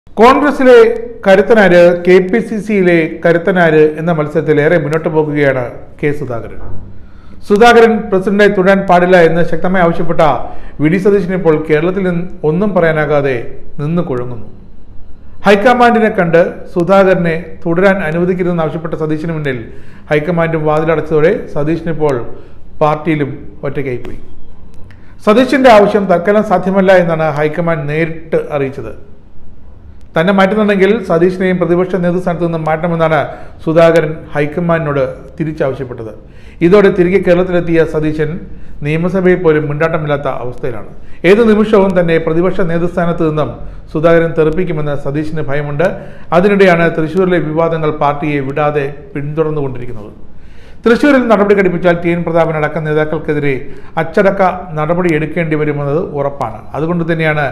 കോൺഗ്രസിലെ കരുത്തനാര് കെപിസിസിയിലെ കരുത്തനാര് എന്ന മത്സരത്തിൽ ഏറെ മുന്നോട്ട് പോകുകയാണ് കെ സുധാകരൻ. സുധാകരൻ പ്രസിഡന്റായി തുടരാൻ പാടില്ല എന്ന് ശക്തമായി ആവശ്യപ്പെട്ട വി ഡി സതീശൻ ഇപ്പോൾ കേരളത്തിൽ നിന്ന് ഒന്നും പറയാനാകാതെ നിന്ന് കുഴങ്ങുന്നു. ഹൈക്കമാൻഡിനെ കണ്ട് സുധാകരനെ തുടരാൻ അനുവദിക്കരുതെന്ന് ആവശ്യപ്പെട്ട സതീശന് മുന്നിൽ ഹൈക്കമാൻഡും വാതിലടച്ചതോടെ സതീശനിപ്പോൾ പാർട്ടിയിലും ഒറ്റയ്ക്കായിപ്പോയി. സതീശന്റെ ആവശ്യം തൽക്കാലം സാധ്യമല്ല എന്നാണ് ഹൈക്കമാൻഡ് നേരിട്ട് അറിയിച്ചത്. തന്നെ മാറ്റുന്നുണ്ടെങ്കിൽ സതീശനെയും പ്രതിപക്ഷ നേതൃസ്ഥാനത്ത് നിന്ന് മാറ്റണമെന്നാണ് സുധാകരൻ ഹൈക്കമാൻഡിനോട് തിരിച്ചാവശ്യപ്പെട്ടത്. ഇതോടെ തിരികെ കേരളത്തിലെത്തിയ സതീശൻ നിയമസഭയിൽ പോലും മിണ്ടാട്ടമില്ലാത്ത അവസ്ഥയിലാണ്. ഏതു നിമിഷവും തന്നെ പ്രതിപക്ഷ നേതൃസ്ഥാനത്ത് നിന്നും സുധാകരൻ തെറിപ്പിക്കുമെന്ന് സതീശന് ഭയമുണ്ട്. അതിനിടെയാണ് തൃശ്ശൂരിലെ വിവാദങ്ങൾ പാർട്ടിയെ വിടാതെ പിന്തുടർന്നുകൊണ്ടിരിക്കുന്നത്. തൃശ്ശൂരിൽ നടപടി ഘടിപ്പിച്ചാൽ ടി എൻ പ്രതാപൻ അടക്കം നേതാക്കൾക്കെതിരെ അച്ചടക്ക നടപടി എടുക്കേണ്ടി വരുമെന്നത് ഉറപ്പാണ്. അതുകൊണ്ട് തന്നെയാണ്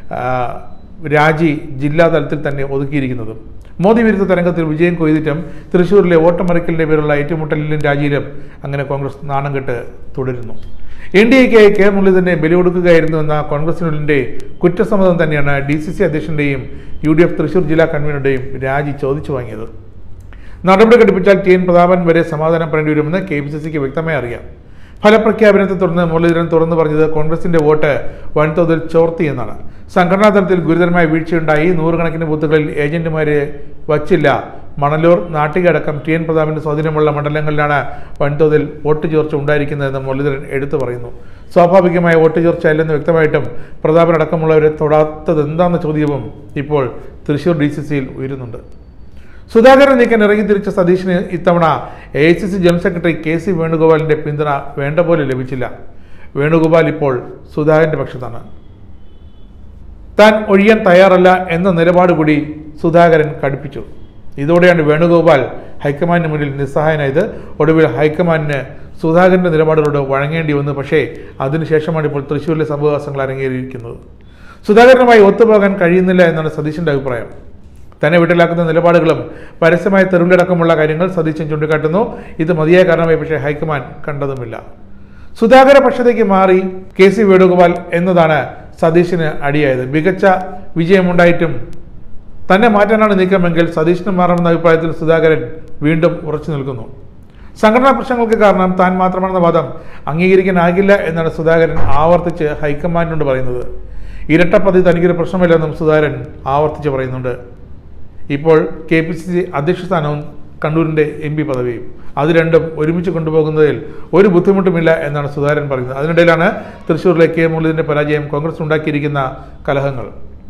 രാജി ജില്ലാ തലത്തിൽ തന്നെ ഒതുക്കിയിരിക്കുന്നത്. മോദി വിരുദ്ധ തരംഗത്തിൽ വിജയം കൊയ്തിട്ടും തൃശ്ശൂരിലെ വോട്ടമറിക്കലിന്റെ പേരുള്ള ഏറ്റുമുട്ടലിലും രാജിയിലും അങ്ങനെ കോൺഗ്രസ് നാണം കെട്ട് തുടരുന്നു. എൻഡിഎക്കായി കെ മുരളീധരനെ ബലി കൊടുക്കുകയായിരുന്നു എന്ന കോൺഗ്രസിനുള്ളിന്റെ കുറ്റസമ്മതം തന്നെയാണ് DCC അധ്യക്ഷന്റെയും UDF തൃശ്ശൂർ ജില്ലാ കൺവീനറുടെയും രാജി ചോദിച്ചു വാങ്ങിയത്. നടപടി ഘടിപ്പിച്ചാൽ ടി എൻ പ്രതാപൻ വരെ സമാധാനം പറയേണ്ടി വരുമെന്ന് KPCCക്ക് വ്യക്തമായി അറിയാം. ഫലപ്രഖ്യാപനത്തെ തുടർന്ന് മുരളീധരൻ തുറന്നു പറഞ്ഞത് കോൺഗ്രസിന്റെ വോട്ട് വൻതോതിൽ ചോർത്തി എന്നാണ്. സംഘടനാ തലത്തിൽ ഗുരുതരമായ വീഴ്ചയുണ്ടായി. നൂറുകണക്കിന് ബൂത്തുകളിൽ ഏജന്റുമാരെ വച്ചില്ല. മണലൂർ, നാട്ടിക അടക്കം ടി എൻ പ്രതാപന്റെ സ്വാധീനമുള്ള മണ്ഡലങ്ങളിലാണ് വൻതോതിൽ വോട്ട് ചോർച്ച ഉണ്ടായിരിക്കുന്നതെന്ന് മുരളീധരൻ എടുത്തു പറയുന്നു. സ്വാഭാവികമായ വോട്ട് ചോർച്ച അല്ലെന്ന് വ്യക്തമായിട്ടും പ്രതാപൻ അടക്കമുള്ളവരെ തൊടാത്തത് എന്താണെന്ന ചോദ്യവും ഇപ്പോൾ തൃശ്ശൂർ DCCയിൽ ഉയരുന്നുണ്ട്. സുധാകരൻ നീക്കാൻ ഇറങ്ങി തിരിച്ച സതീശന് ഇത്തവണ AICC ജനറൽ സെക്രട്ടറി KC വേണുഗോപാലിന്റെ പിന്തുണ വേണ്ട പോലെ ലഭിച്ചില്ല. വേണുഗോപാൽ ഇപ്പോൾ സുധാകരന്റെ പക്ഷത്താണ്. താൻ ഒഴിയാൻ തയ്യാറല്ല എന്ന നിലപാട് കൂടി സുധാകരൻ കടുപ്പിച്ചു. ഇതോടെയാണ് വേണുഗോപാൽ ഹൈക്കമാൻഡിന് മുന്നിൽ നിസ്സഹായനായത്. ഒടുവിൽ ഹൈക്കമാൻഡിന് സുധാകരന്റെ നിലപാടുകളോട് വഴങ്ങേണ്ടി വന്നു. പക്ഷേ അതിനുശേഷമാണ് ഇപ്പോൾ തൃശ്ശൂരിലെ സംഭവവാസങ്ങൾ അരങ്ങേറിയിരിക്കുന്നത്. സുധാകരനുമായി ഒത്തുപോകാൻ കഴിയുന്നില്ല എന്നാണ് സതീശന്റെ അഭിപ്രായം. തന്നെ വീട്ടിലാക്കുന്ന നിലപാടുകളും പരസ്യമായ തെരുവിലടക്കമുള്ള കാര്യങ്ങൾ സതീശൻ ചൂണ്ടിക്കാട്ടുന്നു. ഇത് മതിയായ കാരണമായി പക്ഷേ ഹൈക്കമാൻഡ് കണ്ടതുമില്ല. സുധാകര പക്ഷത്തേക്ക് മാറി KC വേണുഗോപാൽ എന്നതാണ് സതീശന് അടിയായത്. മികച്ച വിജയമുണ്ടായിട്ടും തന്നെ മാറ്റാനാണ് നീക്കമെങ്കിൽ സതീശന് മാറണമെന്ന അഭിപ്രായത്തിൽ സുധാകരൻ വീണ്ടും ഉറച്ചു നിൽക്കുന്നു. സംഘടനാ പ്രശ്നങ്ങൾക്ക് കാരണം താൻ മാത്രമാണെന്ന വാദം അംഗീകരിക്കാനാകില്ല എന്നാണ് സുധാകരൻ ആവർത്തിച്ച് ഹൈക്കമാൻഡിനോട് പറയുന്നത്. ഇരട്ടപ്പതി തനിക്കൊരു പ്രശ്നമില്ലെന്നും സുധാകരൻ ആവർത്തിച്ച് പറയുന്നുണ്ട്. ഇപ്പോൾ KPCC അധ്യക്ഷ സ്ഥാനവും കണ്ണൂരിന്റെ MP പദവിയും അത് രണ്ടും ഒരുമിച്ച് കൊണ്ടുപോകുന്നതിൽ ഒരു ബുദ്ധിമുട്ടുമില്ല എന്നാണ് സുധാകരൻ പറയുന്നത്. അതിനിടയിലാണ് തൃശ്ശൂരിലെ കെ മുരളീധരന്റെ പരാജയം കോൺഗ്രസ് ഉണ്ടാക്കിയിരിക്കുന്ന കലഹങ്ങൾ.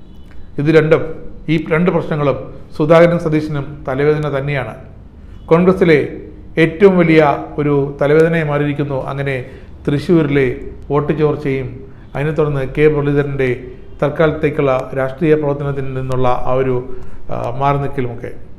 ഈ രണ്ട് പ്രശ്നങ്ങളും സുധാകരനും സതീശനും തലവേദന തന്നെയാണ്. കോൺഗ്രസിലെ ഏറ്റവും വലിയ ഒരു തലവേദനയെ മാറിയിരിക്കുന്നു അങ്ങനെ തൃശ്ശൂരിലെ വോട്ട് ചോർച്ചയും അതിനെ തുടർന്ന് കെ മുരളീധരന്റെ തൽക്കാലത്തേക്കുള്ള രാഷ്ട്രീയ പ്രവർത്തനത്തിൽ നിന്നുള്ള ആ ഒരു മാറി നിൽക്കലുമൊക്കെ.